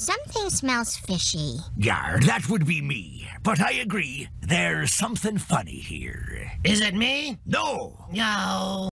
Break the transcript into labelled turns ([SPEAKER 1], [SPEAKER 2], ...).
[SPEAKER 1] Something smells fishy.
[SPEAKER 2] Yeah, that would be me. But I agree, there's something funny here.
[SPEAKER 3] Is it me?
[SPEAKER 2] No!
[SPEAKER 3] No.